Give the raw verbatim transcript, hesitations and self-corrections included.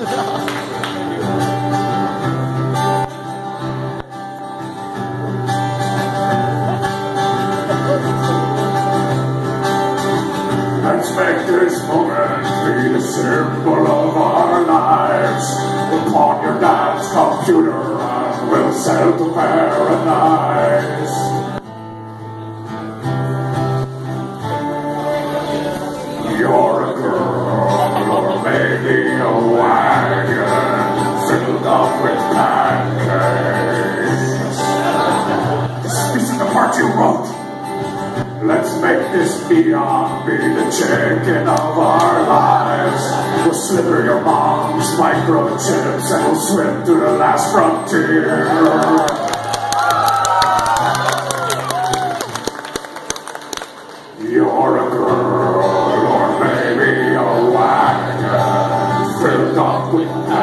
Let's make this moment be the symbol of our lives. We'll pawn your dad's computer and we'll sail to paradise. You're a girl, or maybe a wagon filled up with pancakes. This is the part you wrote. Let's make this beyond be the chicken of our lives. We'll slither your mom's microchips and we'll swim to the last frontier. You're a girl, or maybe a wagon filled up with